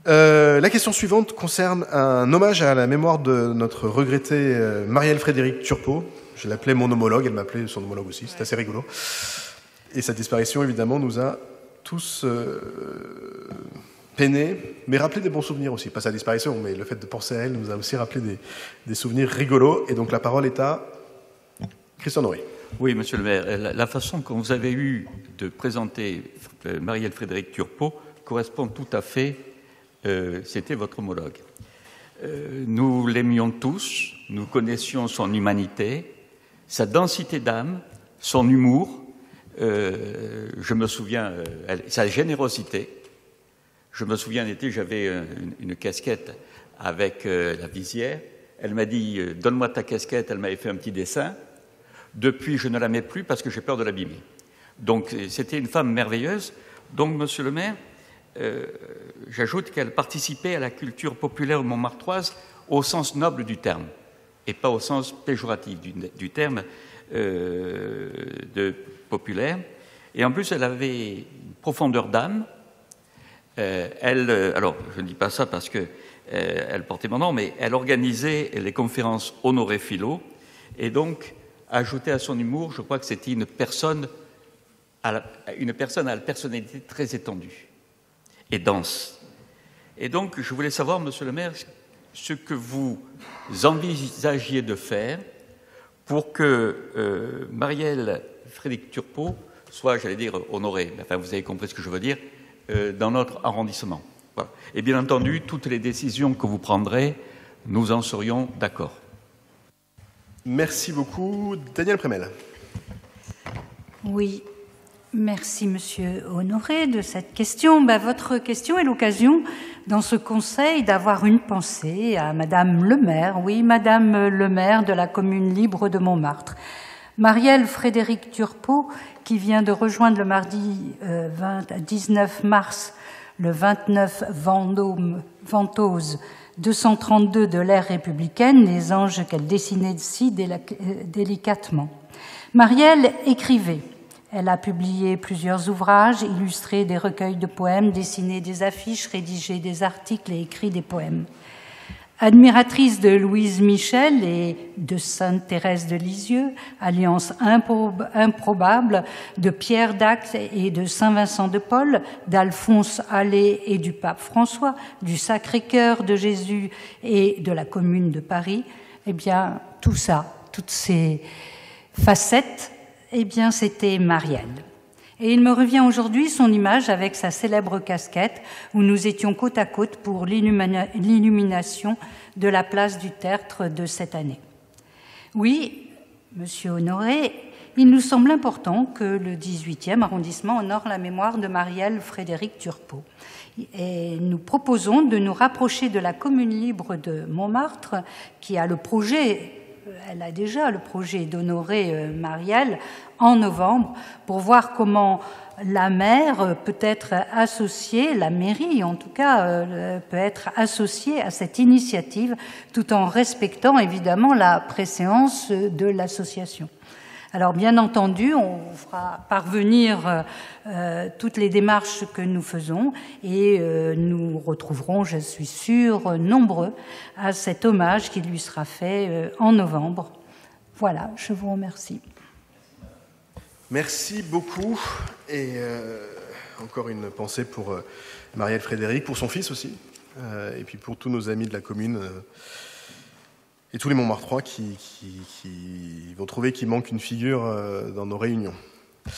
La question suivante concerne un hommage à la mémoire de notre regretté Marielle Frédéric Turpot. Je l'appelais mon homologue, elle m'appelait son homologue aussi, c'est assez rigolo. Et sa disparition, évidemment, nous a tous peinés, mais rappelé des bons souvenirs aussi. Pas sa disparition, mais le fait de penser à elle nous a aussi rappelé des souvenirs rigolos. Et donc la parole est à Christian Noré. Oui, monsieur le maire, la façon que vous avez eue de présenter Marielle Frédéric Turpot correspond tout à fait, c'était votre homologue. Nous l'aimions tous, nous connaissions son humanité, sa densité d'âme, son humour, je me souviens, sa générosité. Je me souviens d'été, j'avais une casquette avec la visière. Elle m'a dit « Donne-moi ta casquette », elle m'avait fait un petit dessin. Depuis, je ne la mets plus parce que j'ai peur de l'abîmer. Donc, c'était une femme merveilleuse. Donc, monsieur le maire, j'ajoute qu'elle participait à la culture populaire montmartroise au sens noble du terme, et pas au sens péjoratif du terme de populaire. Et en plus, elle avait une profondeur d'âme. Alors, je ne dis pas ça parce que elle portait mon nom, mais elle organisait les conférences Honoré Philo, et donc, ajouté à son humour, je crois que c'était une personne à la personnalité très étendue et dense. Et donc, je voulais savoir, monsieur le maire, ce que vous envisagiez de faire pour que Marielle Frédéric Turpot soit, j'allais dire, honorée, enfin, vous avez compris ce que je veux dire, dans notre arrondissement. Voilà. Et bien entendu, toutes les décisions que vous prendrez, nous en serions d'accord. Merci beaucoup. Daniel Prémel. Oui, merci Monsieur Honoré de cette question. Votre question est l'occasion, dans ce conseil, d'avoir une pensée à Madame le maire, oui, Madame le maire de la commune libre de Montmartre. Marielle Frédéric Turpot, qui vient de rejoindre le mardi 19 mars le 29 Ventose 232 de l'ère républicaine, les anges qu'elle dessinait si délicatement. Marielle écrivait. Elle a publié plusieurs ouvrages, illustré des recueils de poèmes, dessiné des affiches, rédigé des articles et écrit des poèmes. Admiratrice de Louise Michel et de Sainte Thérèse de Lisieux, alliance improbable de Pierre d'Act et de Saint-Vincent de Paul, d'Alphonse Allais et du pape François, du Sacré-Cœur de Jésus et de la Commune de Paris, eh bien, tout ça, toutes ces facettes, eh bien, c'était Marielle. Et il me revient aujourd'hui son image avec sa célèbre casquette où nous étions côte à côte pour l'illumination de la place du Tertre de cette année. Oui, Monsieur Honoré, il nous semble important que le 18e arrondissement honore la mémoire de Marielle Frédéric Turpot. Et nous proposons de nous rapprocher de la commune libre de Montmartre qui a le projet, elle a déjà le projet d'honorer Marielle en novembre pour voir comment la maire peut être associée, la mairie en tout cas, peut être associée à cette initiative tout en respectant évidemment la préséance de l'association. Alors bien entendu, on fera parvenir toutes les démarches que nous faisons et nous retrouverons, je suis sûre, nombreux à cet hommage qui lui sera fait en novembre. Voilà, je vous remercie. Merci beaucoup. Et encore une pensée pour Marielle Frédéric, pour son fils aussi, et puis pour tous nos amis de la commune et tous les Montmartrois qui vont trouver qu'il manque une figure dans nos réunions.